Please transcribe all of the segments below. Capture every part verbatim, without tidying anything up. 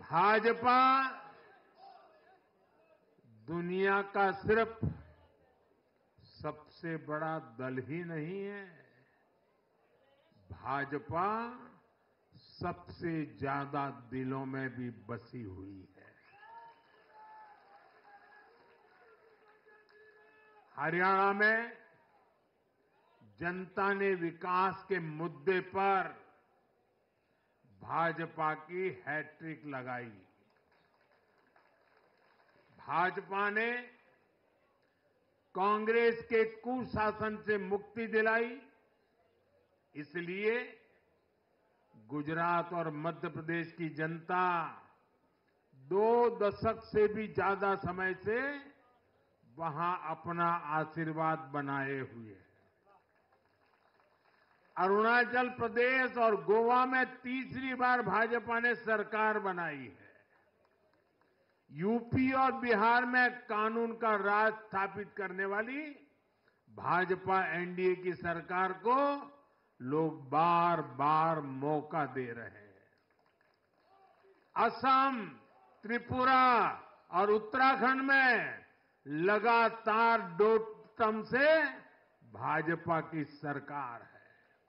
भाजपा दुनिया का सिर्फ सबसे बड़ा दल ही नहीं है, भाजपा सबसे ज्यादा दिलों में भी बसी हुई है। हरियाणा में जनता ने विकास के मुद्दे पर भाजपा की हैट्रिक लगाई। भाजपा ने कांग्रेस के कुशासन से मुक्ति दिलाई, इसलिए गुजरात और मध्य प्रदेश की जनता दो दशक से भी ज्यादा समय से वहां अपना आशीर्वाद बनाए हुए है। अरुणाचल प्रदेश और गोवा में तीसरी बार भाजपा ने सरकार बनाई है। यूपी और बिहार में कानून का राज स्थापित करने वाली भाजपा एनडीए की सरकार को लोग बार बार मौका दे रहे हैं। असम, त्रिपुरा और उत्तराखंड में लगातार दो टर्म से भाजपा की सरकार है।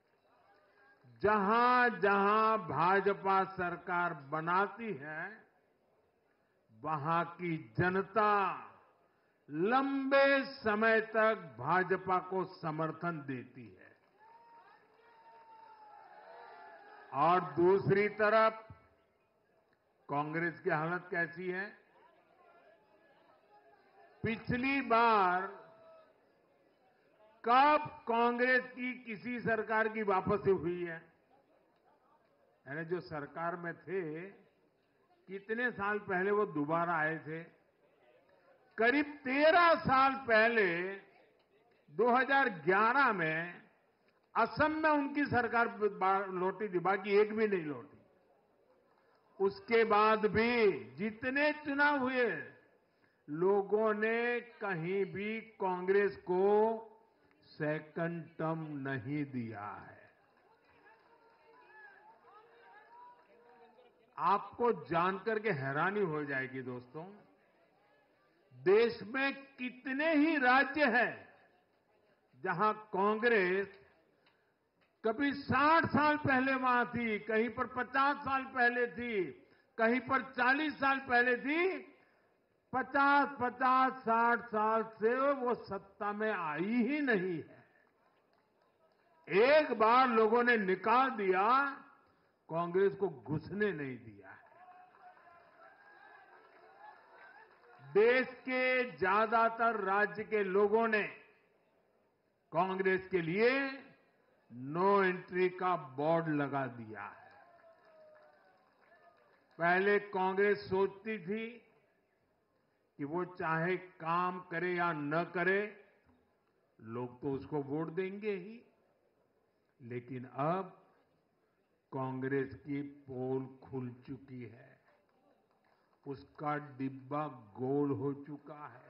जहां जहां भाजपा सरकार बनाती है, वहां की जनता लंबे समय तक भाजपा को समर्थन देती है। और दूसरी तरफ कांग्रेस की हालत कैसी है? पिछली बार कब कांग्रेस की किसी सरकार की वापसी हुई है? यानी जो सरकार में थे, कितने साल पहले वो दोबारा आए थे? करीब तेरह साल पहले दो हज़ार ग्यारह में असम में उनकी सरकार लौटी थी, बाकी एक भी नहीं लौटी। उसके बाद भी जितने चुनाव हुए, लोगों ने कहीं भी कांग्रेस को सेकंड टर्म नहीं दिया है। आपको जानकर के हैरानी हो जाएगी दोस्तों, देश में कितने ही राज्य हैं जहां कांग्रेस कभी साठ साल पहले वहां थी, कहीं पर पचास साल पहले थी, कहीं पर चालीस साल पहले थी, पचास पचास साठ साल से वो सत्ता में आई ही नहीं है। एक बार लोगों ने निकाल दिया, कांग्रेस को घुसने नहीं दिया है। देश के ज्यादातर राज्य के लोगों ने कांग्रेस के लिए नो एंट्री का बोर्ड लगा दिया है। पहले कांग्रेस सोचती थी कि वो चाहे काम करे या न करे, लोग तो उसको वोट देंगे ही। लेकिन अब कांग्रेस की पोल खुल चुकी है, उसका डिब्बा गोल हो चुका है।